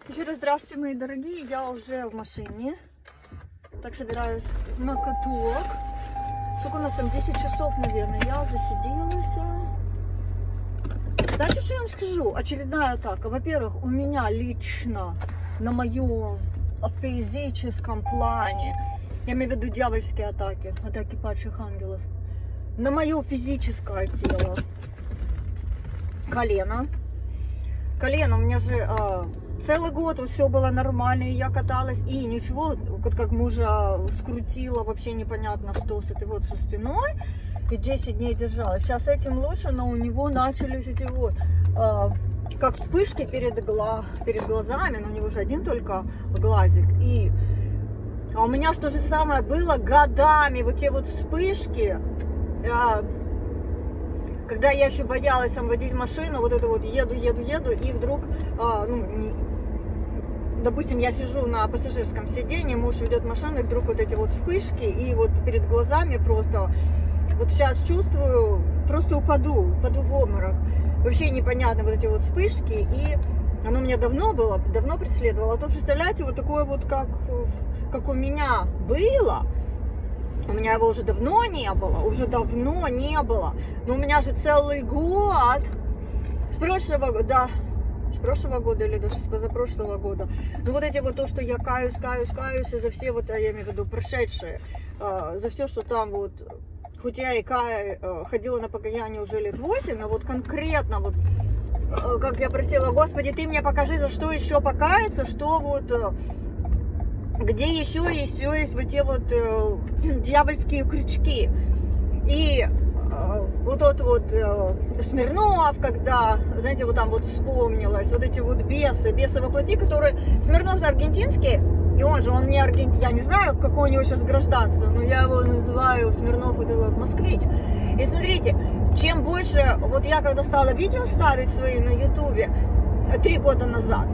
Еще раз здравствуйте, мои дорогие. Я уже в машине. Так, собираюсь на каток. Сколько у нас там? 10 часов, наверное. Я засиделась. Знаете, что я вам скажу? Очередная атака. Во-первых, у меня лично на моем физическом плане, я имею в виду дьявольские атаки, атаки падших ангелов, на мое физическое тело колено. Колено у меня же целый год вот все было нормально, и я каталась, и ничего, вот как мужа скрутило, вообще непонятно что с этой вот со спиной, и 10 дней держалась. Сейчас этим лучше, но у него начались эти вот, как вспышки перед глазами, но у него же один только глазик, а у меня что же самое было годами, вот те вот вспышки, когда я еще боялась там водить машину, вот это вот еду, и вдруг, допустим, я сижу на пассажирском сиденье, муж ведет машину, и вдруг вот эти вот вспышки, и вот перед глазами просто, вот сейчас чувствую, просто упаду в обморок. Вообще непонятно вот эти вот вспышки, и оно у меня давно было, давно преследовало. А то, представляете, вот такое вот, как у меня было, у меня его уже давно не было, но у меня же целый год, с прошлого года или даже с позапрошлого года, ну вот эти вот то, что я каюсь, и за все вот, я имею в виду, прошедшие, за все, что там вот, хоть я и ходила на покаяние уже лет 8, но вот конкретно вот, как я просила, Господи, ты мне покажи, за что еще покаяться, что вот, где еще есть вот те вот дьявольские крючки. И вот тот вот Смирнов, когда, знаете, вот там вот вспомнилось, вот эти вот бесы во плоти, которые, Смирнов аргентинский, и он не аргентинский, я не знаю, какое у него сейчас гражданство, но я его называю Смирнов, вот этот москвич. И смотрите, чем больше, вот я когда стала видео ставить свои на ютубе 3 года назад,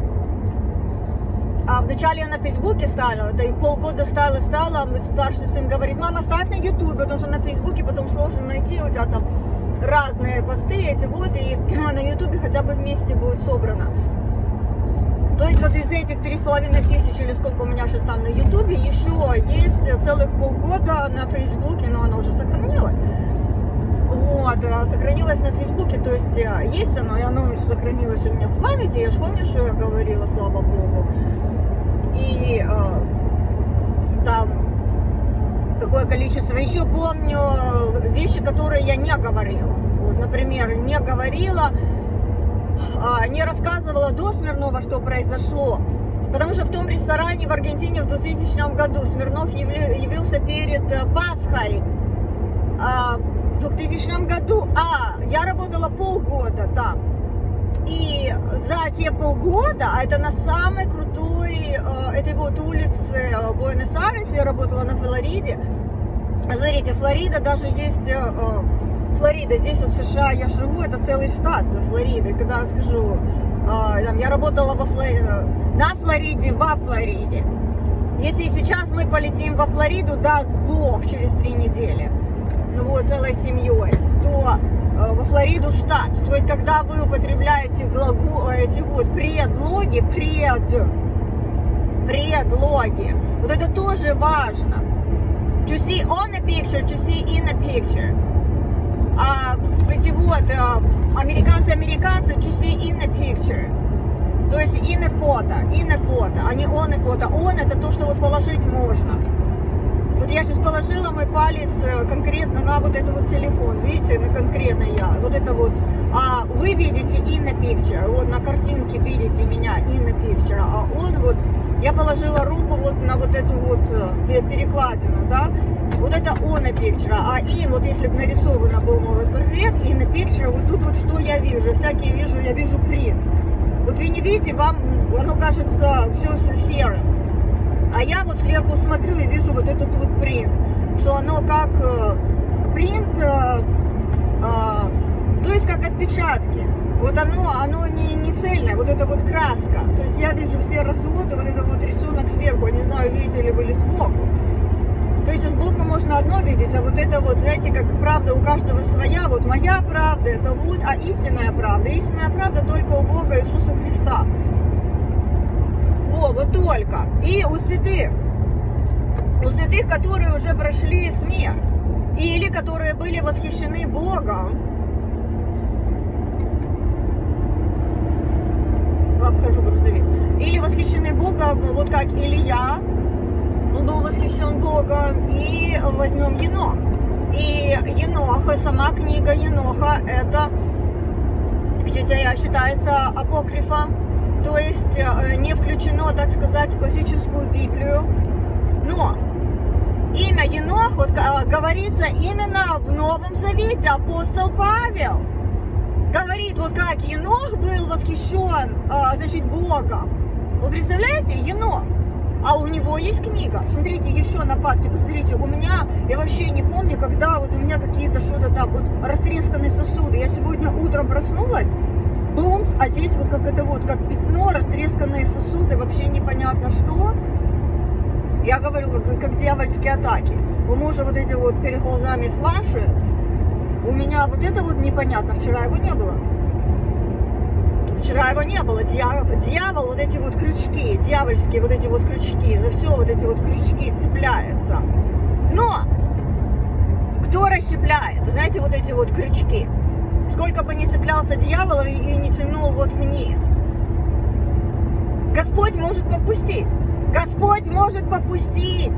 а вначале я на Фейсбуке ставила, да и полгода стала, мой старший сын говорит, мама, ставь на Ютубе, потому что на Фейсбуке потом сложно найти, у тебя там разные посты эти вот, и на Ютубе хотя бы вместе будет собрано. То есть вот из этих 3500 или сколько у меня сейчас там на Ютубе, еще есть целых полгода на Фейсбуке, но оно уже сохранилось. Вот, сохранилось на Фейсбуке, то есть оно, и оно сохранилось у меня в памяти, я же помню, что я говорила, слава Богу. И там такое количество. Еще помню вещи, которые я не говорила. Вот, например, не рассказывала до Смирнова, что произошло. Потому что в том ресторане в Аргентине в 2000 году Смирнов явился перед Пасхой. В 2000 году. Я работала полгода там. И за те полгода, а это на самой крутой этой вот улице Буэнос-Айреса, я работала на Флориде. Смотрите, Флорида даже есть, Флорида, здесь вот в США я живу, это целый штат Флорида. И когда я скажу, я работала во Флориде. Если сейчас мы полетим во Флориду, даст Бог, через 3 недели, ну вот, целой семьей, то во Флориду штат. То есть, когда вы употребляете эти вот предлоги, вот это тоже важно. To see on a picture, to see in a picture. Эти вот американцы, to see in a picture. То есть in a photo, а не on a photo. On это то, что вот положить можно. Вот я сейчас положила мой палец конкретно на вот этот вот телефон, видите, на конкретно я, вот это вот, вы видите in a picture, вот на картинке видите меня in a picture, а он вот, я положила руку вот на вот эту вот перекладину, да, вот это on a picture, а in, вот если бы нарисовано был мой портрет, in a picture, вот тут вот что я вижу, я вижу print, вот вы не видите, вам оно кажется все серым. А я вот сверху смотрю и вижу вот этот вот принт, что оно как принт, то есть как отпечатки. Вот оно не цельное, вот это вот краска. То есть я вижу все разводы, вот это вот рисунок сверху, я не знаю, видите ли вы или сбоку. То есть сбоку можно одно видеть, а вот это вот, знаете, как правда у каждого своя, вот моя правда, это вот, а истинная правда только у Бога Иисуса Христа. только и у святых, которые уже прошли смерть, или которые были восхищены Богом. Обхожу грузовик. Или восхищены Богом, вот как Илья, он был восхищен Богом, и возьмем Енох. И Еноха, сама книга Еноха, это считается апокрифом, то есть не включено, так сказать, в классическую Библию. Но имя Енох вот, говорится именно в Новом Завете. Апостол Павел говорит, вот как Енох был восхищен, значит, Богом. Вы представляете, Енох? А у него есть книга. Смотрите, еще нападки. Посмотрите, у меня, я вообще не помню, когда вот у меня какие-то что-то там, вот растресканные сосуды. Я сегодня утром проснулась, бум, а здесь вот как это вот, как пятно, растресканные сосуды, вообще непонятно что. Я говорю, как дьявольские атаки. У мужа вот эти вот перед глазами флаши. У меня вот это вот непонятно. Вчера его не было. Вчера его не было. Дьявол, вот эти вот крючки, дьявольские вот эти вот крючки, за все вот эти вот крючки цепляется. Но кто расщепляет? Знаете, вот эти вот крючки. Сколько бы ни цеплялся дьявол и не тянул вот вниз. Господь может попустить. Господь может попустить.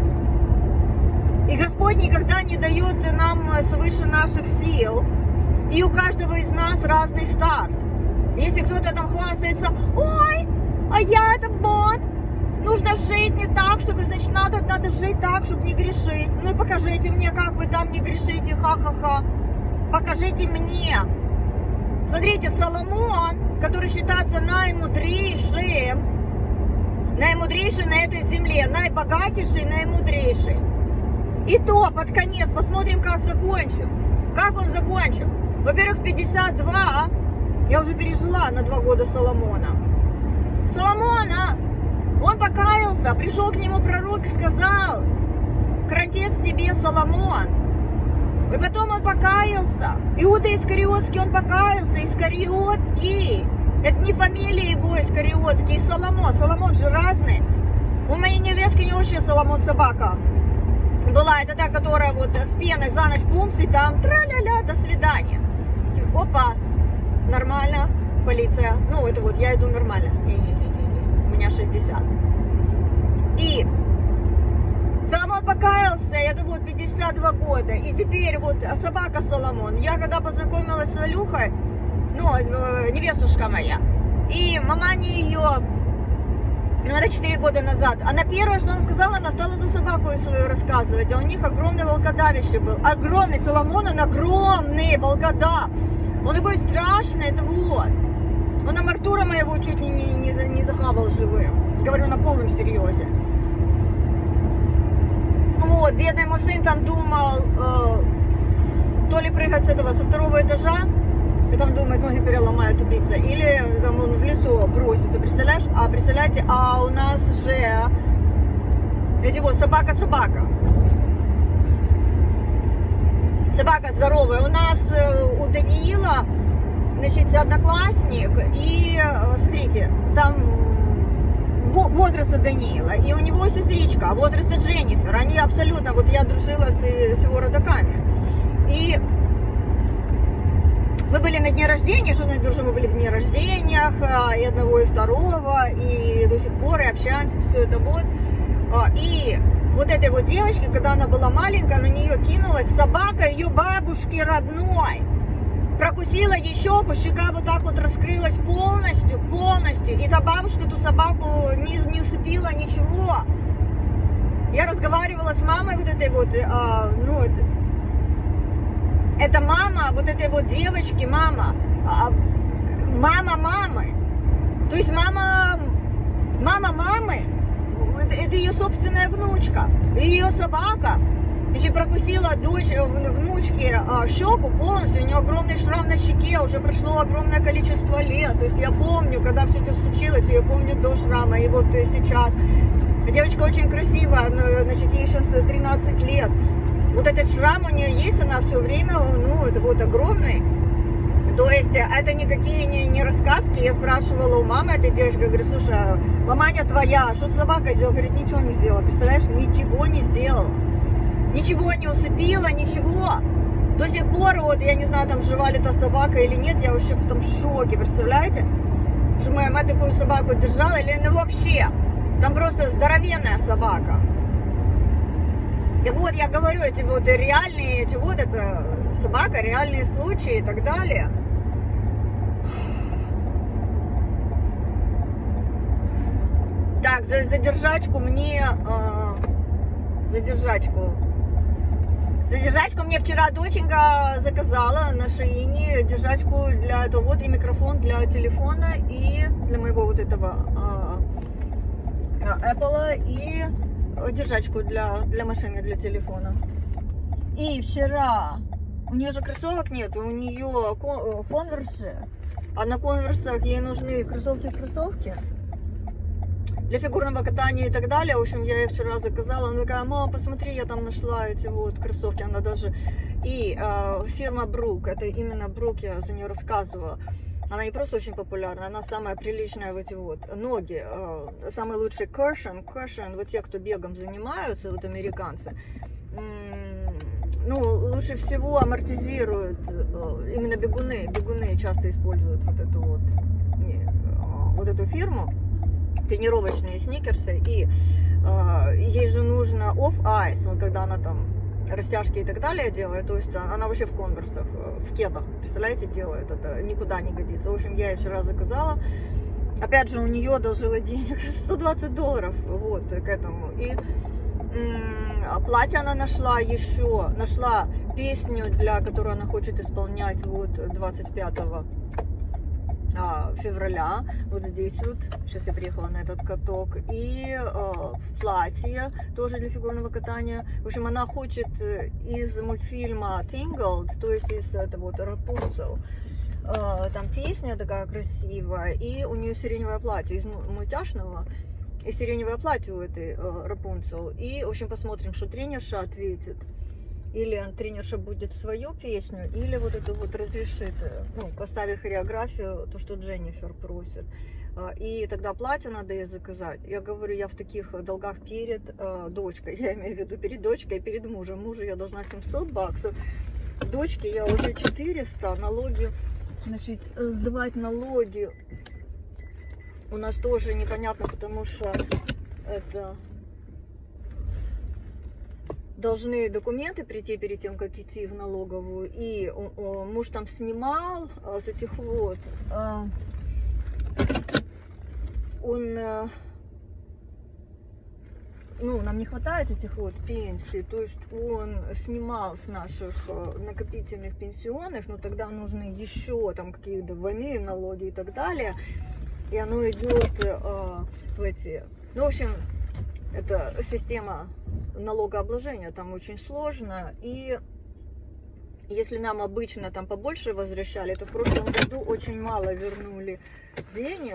И Господь никогда не дает нам свыше наших сил. И у каждого из нас разный старт. Если кто-то там хвастается, ой, а я это вот, нужно жить не так, чтобы, значит, надо жить так, чтобы не грешить. Ну и покажите мне, как вы там не грешите, ха-ха-ха. Покажите мне. Смотрите, Соломон, который считается наимудрейшим на этой земле, наибогатейший, наимудрейший. И то под конец, посмотрим, как закончил. Как он закончил? Во-первых, 52, я уже пережила на 2 года Соломона. Он покаялся, пришел к нему пророк и сказал, кратец себе Соломон. И потом он покаялся. Иуда Искариотский, он покаялся. Искариотский. Это не фамилия его Искариотский. И Соломон. Соломон же разный. У моей невестки не вообще Соломон собака была. Это та, которая вот с пеной за ночь бумс и там тра-ля-ля, до свидания. Опа, нормально, полиция. Ну, это вот, я иду нормально. У меня 60. И Соломон покаялся, это вот 52 года. И теперь вот собака Соломон. Я когда познакомилась с Алюхой, ну, невестушка моя, и маманя ее, ну, это 4 года назад, она первое, что она сказала, она стала за собаку свою рассказывать, а у них огромный волкодавище был. Огромный Соломон, он огромный волкодав. Он такой страшный, это вот. Он нам Артура моего чуть не захавал живым. Говорю на полном серьезе. Вот, бедный мой сын там думал, то ли прыгать со 2-го этажа, и там думает, ноги переломает, убийца, или там он в лицо бросится, представляешь? А представляете, а у нас же эти вот собака. Собака здоровая. У нас у Даниила, значит, одноклассник, и смотрите, там возраста Даниила, и у него сестричка, возраста Дженнифер. Они абсолютно, вот я дружила с его родаками. И мы были на дне рождения, что значит дружим, мы были в дне рождениях, и одного, и второго, и до сих пор, и общаемся, все это вот. И вот этой вот девочке, когда она была маленькая, на нее кинулась собака ее бабушки родной. Прокусила ей щеку, щека вот так вот раскрылась полностью. И та бабушка ту собаку не усыпила, ничего. Я разговаривала с мамой вот этой вот, это мама вот этой вот девочки, мама мамы. То есть мама мамы, это ее собственная внучка. И ее собака, значит, прокусила внучке щеку полностью. У нее огромный шрам на щеке, уже прошло огромное количество лет. То есть я помню, когда все это случилось, я помню до шрама. И вот сейчас. Девочка очень красивая, значит, ей сейчас 13 лет. Вот этот шрам у нее есть, она все время, ну, это вот огромный. То есть это никакие не рассказки. Я спрашивала у мамы этой девушки, говорю, слушай, маманя твоя, что собака сделала? Говорит, ничего не сделала. Представляешь, ничего не сделала. Ничего не усыпила, ничего. До сих пор, вот, я не знаю, там жива ли та собака или нет, я вообще в том шоке, представляете? Что моя мать такую собаку держала, или она вообще? Там просто здоровенная собака. И вот я говорю, эти вот реальные, эти вот это собака, реальные случаи и так далее. Так, задержачку мне, задержачку мне вчера доченька заказала на Шиине, держачку для этого, вот и микрофон для телефона, и для моего вот этого Apple, и держачку для машины, для телефона. И вчера, у нее же кроссовок нет, у нее конверсы, а на конверсах ей нужны кроссовки для фигурного катания и так далее. В общем, я ей вчера заказала. Она такая, мама, посмотри, я там нашла эти вот кроссовки. Она даже... И фирма Брук, это именно Брук, я за нее рассказывала. Она не просто очень популярна, она самая приличная в эти вот ноги. Самый лучший Cushion, вот те, кто бегом занимаются, вот американцы, ну, лучше всего амортизируют именно бегуны часто используют вот эту фирму, тренировочные сникерсы, и ей же нужно off-ice, вот когда она там растяжки и так далее делает, то есть она вообще в конверсах, в кедах, представляете, делает, это никуда не годится. В общем, я ей вчера заказала, опять же, у нее одолжила денег, $120, вот, к этому, и платье она нашла песню, которую она хочет исполнять вот 25 февраля, вот здесь вот, сейчас я приехала на этот каток, и платье тоже для фигурного катания. В общем, она хочет из мультфильма Tangled, то есть из этого вот Рапунцель, там песня такая красивая, и у нее сиреневое платье из мультяшного, и сиреневое платье у этой Рапунцель. И, в общем, посмотрим, что тренерша ответит. Или тренерша будет свою песню, или вот это вот разрешит, ну, поставить хореографию, то, что Дженнифер просит. И тогда платье надо ей заказать. Я говорю, я в таких долгах перед дочкой, я имею в виду перед дочкой и перед мужем. Мужу я должна $700, дочке я уже 400, налоги, значит, сдавать налоги у нас тоже непонятно, потому что это... Должны документы прийти перед тем, как идти в налоговую. И муж там снимал с этих вот, он, ну, нам не хватает этих вот пенсий, то есть он снимал с наших накопительных пенсионных, но тогда нужны еще там какие-то двойные налоги и так далее. И оно идет в эти, ну, в общем, это система налогообложения там очень сложно, и если нам обычно там побольше возвращали, то в прошлом году очень мало вернули денег,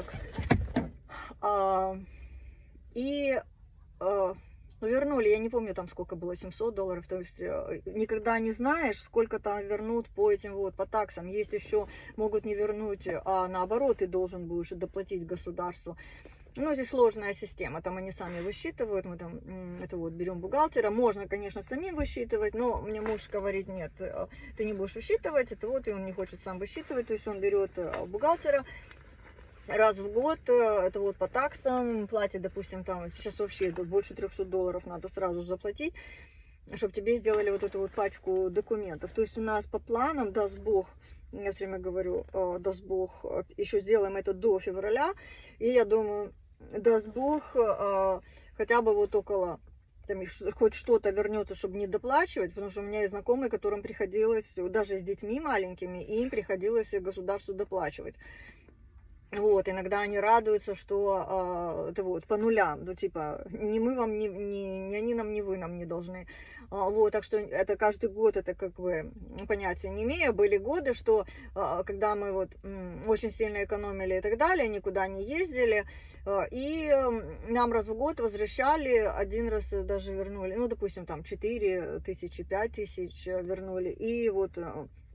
вернули, я не помню там сколько было, $700, то есть никогда не знаешь, сколько там вернут по этим вот, по таксам. Есть еще могут не вернуть, а наоборот ты должен будешь доплатить государству. Ну, здесь сложная система, там они сами высчитывают, мы там, это вот, берем бухгалтера, можно, конечно, самим высчитывать, но мне муж говорит, нет, ты не будешь высчитывать, это вот, и он не хочет сам высчитывать, то есть он берет бухгалтера раз в год, это вот по таксам, платит, допустим, там, сейчас вообще больше $300 надо сразу заплатить, чтобы тебе сделали вот эту вот пачку документов, то есть у нас по планам, даст Бог, я все время говорю, даст Бог, еще сделаем это до февраля, и я думаю, даст Бог, хотя бы вот около, там, хоть что-то вернется, чтобы не доплачивать, потому что у меня есть знакомые, которым приходилось, даже с детьми маленькими, и им приходилось государству доплачивать. Вот, иногда они радуются, что это вот по нулям, ну типа ни мы вам, ни они нам, ни вы нам не должны. Вот, так что это каждый год, это как бы понятия не имея. Были годы, что когда мы вот очень сильно экономили и так далее, никуда не ездили, и нам раз в год возвращали, один раз даже вернули, ну допустим там 4 тысячи, 5 тысяч вернули, и вот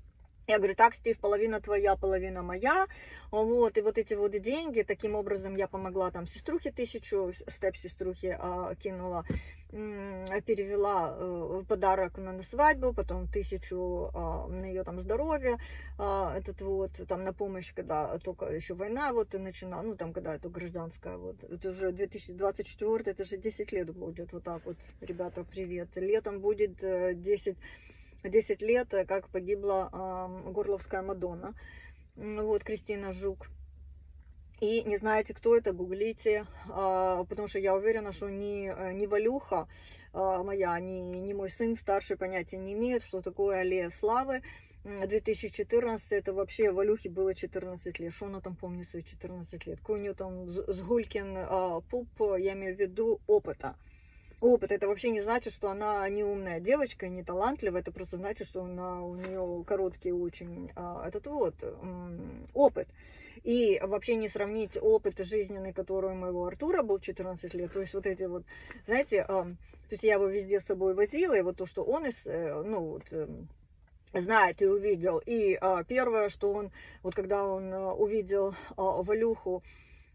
Я говорю, так, Стив, половина твоя, половина моя. Вот, и вот эти вот деньги, таким образом я помогла там сеструхе 1000, степ-сеструхе кинула, перевела подарок на свадьбу, потом 1000 на ее там здоровье, этот вот, там на помощь, когда только еще война вот и начинала, ну там когда это гражданская, вот, это уже 2024, это же 10 лет будет, вот так вот, ребята, привет. Летом будет 10 лет, как погибла горловская Мадонна. Вот, Кристина Жук. И не знаете, кто это, гуглите, потому что я уверена, что ни Валюха моя, ни мой сын старший понятия не имеют, что такое аллея славы. 2014, это вообще Валюхе было 14 лет. Что она там помнит свои 14 лет? Какой у нее там сгулькин пуп, я имею в виду опыта. Опыт, это вообще не значит, что она не умная девочка, не талантливая, это просто значит, что у нее короткий очень этот вот опыт. И вообще не сравнить опыт жизненный, который у моего Артура был 14 лет, то есть вот эти вот, знаете, то есть я его везде с собой возила, и вот то, что он знает и увидел, и первое, что он, вот когда он увидел Валюху,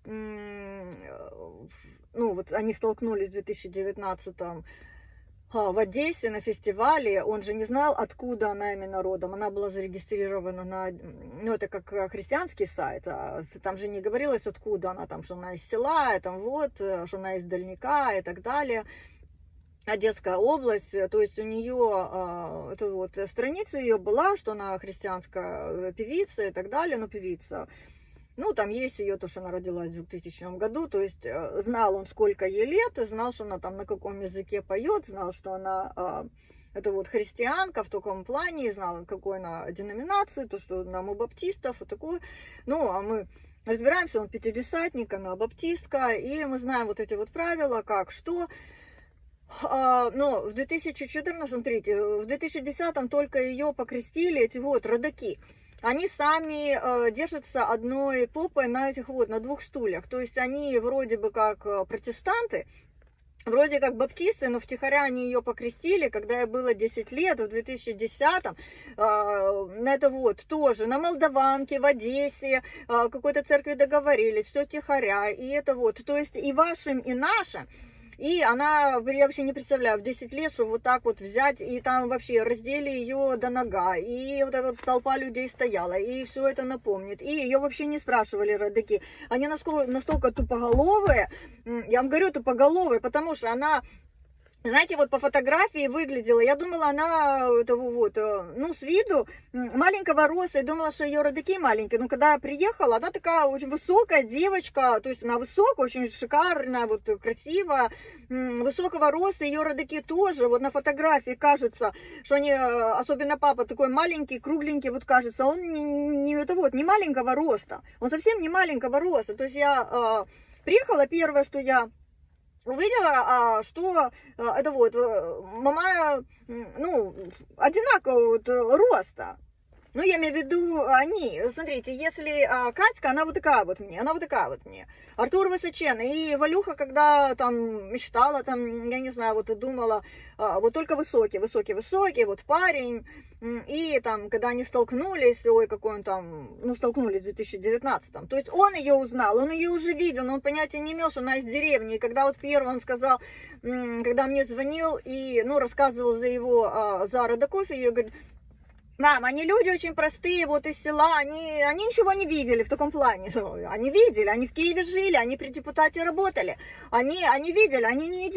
ну, вот они столкнулись в 2019-м в Одессе на фестивале, он же не знал, откуда она именно родом, она была зарегистрирована на, ну, это как христианский сайт, там же не говорилось, откуда она, там, что она из села, там вот, что она из Дальника и так далее. Одесская область, то есть у нее, это вот, страница ее была, что она христианская певица и так далее, но певица. Ну, там есть ее, то, что она родилась в 2000 году, то есть знал он, сколько ей лет, и знал, что она там на каком языке поет, знал, что она, это вот христианка в таком плане, знал, какой она деноминации, то, что нам у баптистов, и такое. Ну, а мы разбираемся, он пятидесятник, она баптистка, и мы знаем вот эти вот правила, как, что. Но в 2014, смотрите, в 2010 только ее покрестили эти вот родаки. Они сами держатся одной попой на этих вот, на 2 стульях. То есть они вроде бы как протестанты, вроде как баптисты, но втихаря они ее покрестили, когда ей было 10 лет, в 2010-м, на это вот, тоже, на Молдаванке, в Одессе, какой-то церкви договорились, все втихаря, и это вот, то есть и вашим, и нашим. И она, я вообще не представляю, в 10 лет, что вот так вот взять, и там вообще раздели ее до нога, и вот эта вот толпа людей стояла, и все это напомнит. И ее вообще не спрашивали родаки. Они настолько тупоголовые, я вам говорю тупоголовые, потому что она, знаете, вот по фотографии выглядела, я думала, она этого вот, ну, с виду маленького роста, я думала, что ее родаки маленькие, но когда я приехала, она такая очень высокая девочка, то есть она высокая, очень шикарная, вот красивая, высокого роста, ее родаки тоже, вот на фотографии кажется, что они, особенно папа такой маленький, кругленький, вот кажется, он не маленького роста, он совсем не маленького роста, то есть я приехала, первое, что я увидела, что это вот мама, ну, одинакового вот роста. Ну, я имею в виду они. Смотрите, если Катька, она вот такая вот мне, Артур высоченный. И Валюха, когда там мечтала, там, я не знаю, вот думала, вот только высокий, вот парень. И там, когда они столкнулись, ой, какой он там, ну, столкнулись в 2019-м. То есть он ее узнал, он ее уже видел, но он понятия не имел, что она из деревни. И когда вот первый он сказал, когда мне звонил и, ну, рассказывал за родаков, и я говорю: мам, они люди очень простые, вот из села, они ничего не видели в таком плане. Они видели, они в Киеве жили, они при депутате работали. Они видели, они не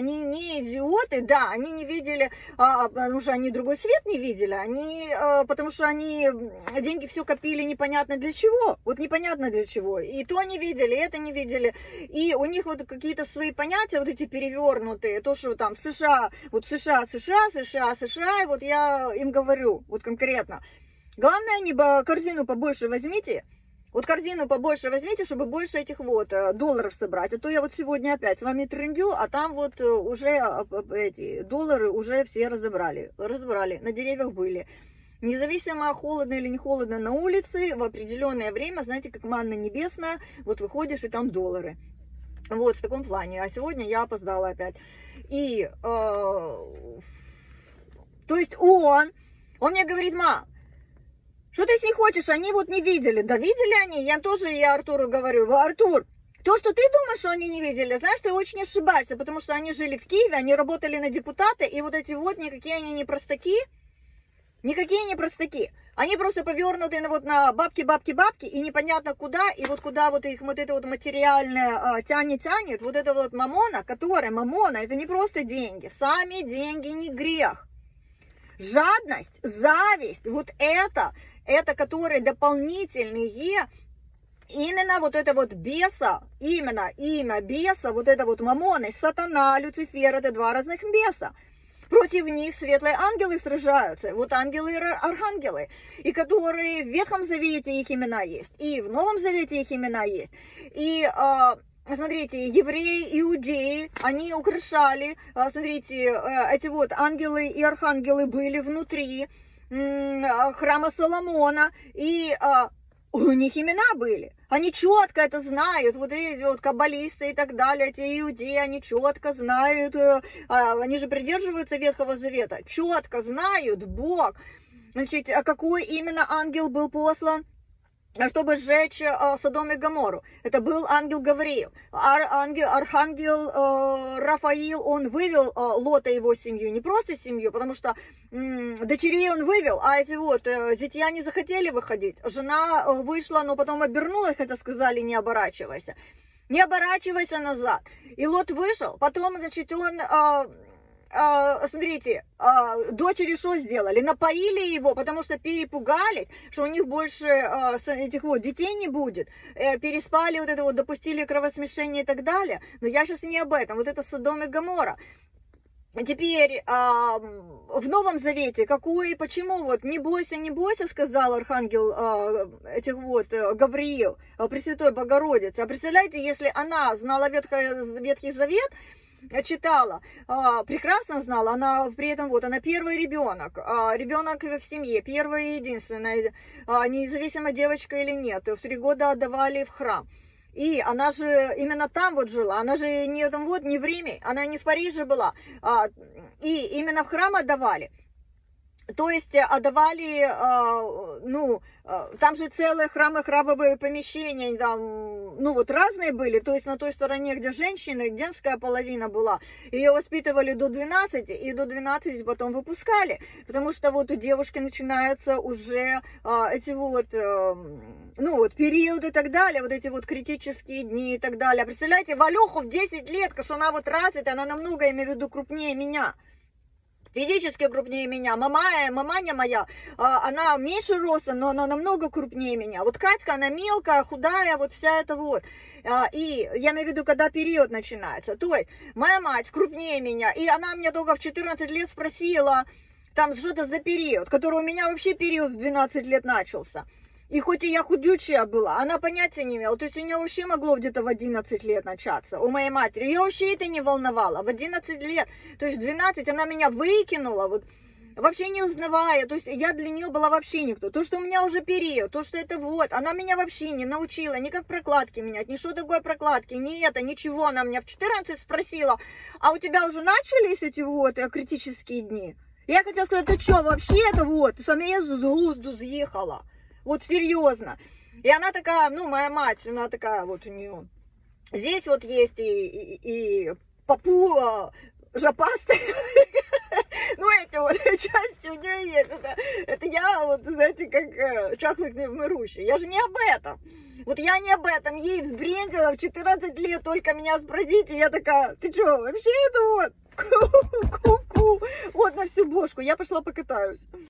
идиоты, да, они не видели, потому что они другой свет не видели, потому что они деньги все копили непонятно для чего, вот непонятно для чего. И то не видели, и это не видели. И у них вот какие-то свои понятия, вот эти перевернутые, то, что там США, вот США, и вот я им говорю, вот конкретно. Главное, корзину побольше возьмите. Вот корзину побольше возьмите, чтобы больше этих вот долларов собрать. А то я вот сегодня опять с вами трындю, а там вот уже эти доллары уже все разобрали, на деревьях были. Независимо, холодно или не холодно на улице, в определенное время, знаете, как манна небесная, вот выходишь, и там доллары. Вот в таком плане. А сегодня я опоздала опять. И, то есть он мне говорит: ма, Что ты с ней хочешь? Они вот не видели. Да видели они. Я Артуру говорю: Артур, то, что ты думаешь, что они не видели, знаешь, ты очень ошибаешься, потому что они жили в Киеве, они работали на депутата, и вот эти вот никакие они не простаки. Никакие не простаки. Они просто повернуты на бабки, и непонятно куда, и вот куда вот их вот это вот материальное тянет, вот это вот мамона, это не просто деньги, сами деньги не грех. Жадность, зависть, вот это которые дополнительные, именно вот это вот беса, именно имя беса, вот это вот мамоны, сатана, Люцифер, это два разных беса. Против них светлые ангелы сражаются, вот ангелы и архангелы, и которые в Ветхом Завете их имена есть, и в Новом Завете их имена есть. И смотрите, евреи, иудеи, они украшали, смотрите, эти вот ангелы и архангелы были внутри храма Соломона, и у них имена были. Они четко это знают, вот эти вот каббалисты и так далее, эти иудеи, они четко знают, они же придерживаются Ветхого Завета, четко знают Бог, значит, какой именно ангел был послан, чтобы сжечь Содом и Гоморру. Это был ангел Гавриил. Архангел Рафаил, он вывел Лота и его семью, не просто семью, потому что дочерей он вывел, а эти вот зятья не захотели выходить. Жена вышла, но потом обернулась, хотя сказали: не оборачивайся. Не оборачивайся назад. И Лот вышел, потом, значит, он... смотрите, дочери что сделали? Напоили его, потому что перепугались, что у них больше этих вот детей не будет. Переспали, вот это вот, допустили кровосмешение и так далее. Но я сейчас не об этом. Вот это Содом и Гоморра. Теперь в Новом Завете какой и почему вот не бойся, сказал архангел этих вот Гавриил, Пресвятой Богородице. А представляете, если она знала Ветхий Завет, читала, прекрасно знала, она при этом вот, она первый ребенок в семье, первая и единственная, независимо девочка или нет, в 3 года отдавали в храм. И она же именно там вот жила, она же не там вот, не в Риме, она не в Париже была, и именно в храм отдавали. То есть отдавали, там же целые храмовые помещения, там, вот разные были, то есть на той стороне, где женщины, женская половина была, ее воспитывали до 12, и до 12 потом выпускали, потому что вот у девушки начинаются уже эти вот, периоды и так далее, вот эти вот критические дни и так далее. Представляете, Валюху в 10 лет, что она вот развита, она намного, я имею в виду, крупнее меня. Физически крупнее меня. Маманя моя, она меньше ростом, но она намного крупнее меня. Вот Катька, она мелкая, худая, вот вся эта вот. И я имею в виду, когда период начинается. То есть моя мать крупнее меня, и она мне только в 14 лет спросила, там что-то за период, который у меня вообще период в 12 лет начался. И хоть и я худючая была, она понятия не имела. То есть у нее вообще могло где-то в 11 лет начаться. У моей матери. Ее вообще это не волновало. В 11 лет, то есть в 12 она меня выкинула, вот, вообще не узнавая. То есть я для нее была вообще никто. То, что у меня уже период, то, что это вот. Она меня вообще не научила ни как прокладки менять, ни что такое прокладки, ни это, ничего. Она меня в 14 спросила: а у тебя уже начались эти вот критические дни? Я хотела сказать: ты что, вообще это вот, сама с глузду съехала. Вот серьезно. И она такая, моя мать, она такая вот у нее. Здесь вот есть и попу жопастые. Эти вот части у нее есть. Это я, вот, знаете, как чахлых невмирущий. Я же не об этом. Вот я не об этом. Ей взбрендила в 14 лет, только меня спросите. И я такая: ты что, вообще это вот? Ку-ку. Вот на всю бошку. Я пошла покатаюсь.